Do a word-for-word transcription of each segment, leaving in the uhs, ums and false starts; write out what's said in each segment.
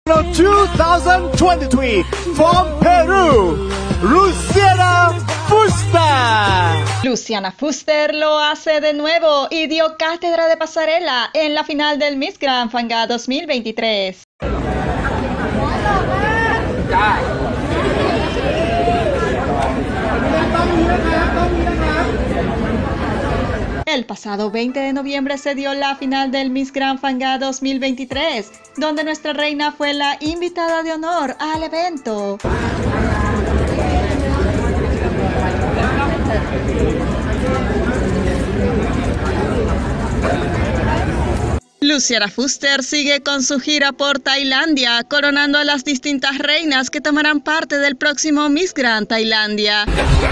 two thousand twenty-three from Perú, Luciana Fuster. Luciana Fuster lo hace de nuevo y dio cátedra de pasarela en la final del Miss Grand Fanga dos mil veintitrés. El pasado veinte de noviembre se dio la final del Miss Grand Fanga dos mil veintitrés, donde nuestra reina fue la invitada de honor al evento. Luciana Fuster sigue con su gira por Tailandia, coronando a las distintas reinas que tomarán parte del próximo Miss Grand Tailandia.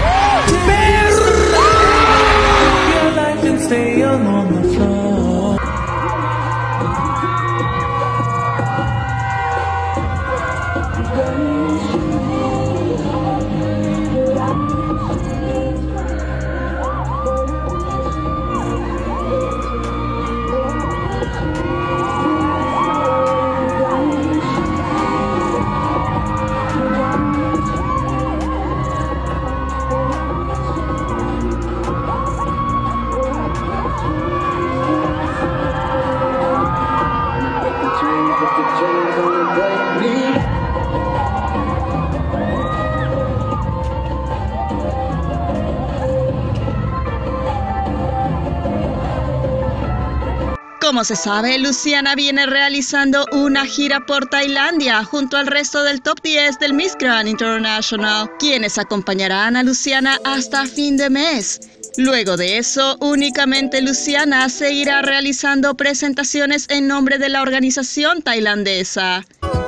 Como se sabe, Luciana viene realizando una gira por Tailandia junto al resto del top diez del Miss Grand International, quienes acompañarán a Luciana hasta fin de mes. Luego de eso, únicamente Luciana seguirá realizando presentaciones en nombre de la organización tailandesa.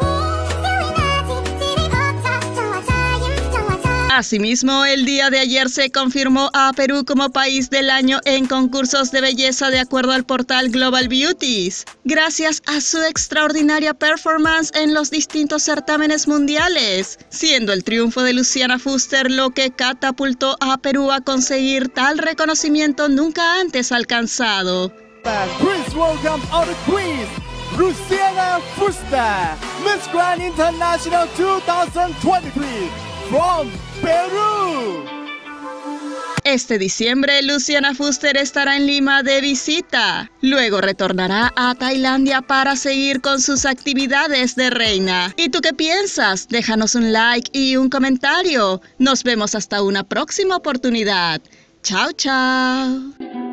Asimismo, el día de ayer se confirmó a Perú como país del año en concursos de belleza de acuerdo al portal Global Beauties, gracias a su extraordinaria performance en los distintos certámenes mundiales, siendo el triunfo de Luciana Fuster lo que catapultó a Perú a conseguir tal reconocimiento nunca antes alcanzado. Please welcome our queen, Luciana Fuster, Miss Grand International two thousand twenty-three from Perú. Este diciembre, Luciana Fuster estará en Lima de visita. Luego retornará a Tailandia para seguir con sus actividades de reina. ¿Y tú qué piensas? Déjanos un like y un comentario. Nos vemos hasta una próxima oportunidad. Chao, chao.